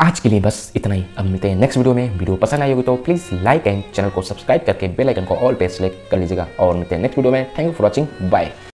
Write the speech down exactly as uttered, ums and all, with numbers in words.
आज के लिए बस इतना ही। अब मिलते हैं नेक्स्ट वीडियो में। वीडियो पसंद आई होगी तो प्लीज लाइक एंड चैनल को सब्सक्राइब करके बेल आइकन को ऑल पे सेलेक्ट कर लीजिएगा और मिलते हैं नेक्स्ट वीडियो में। Thank you for watching, bye.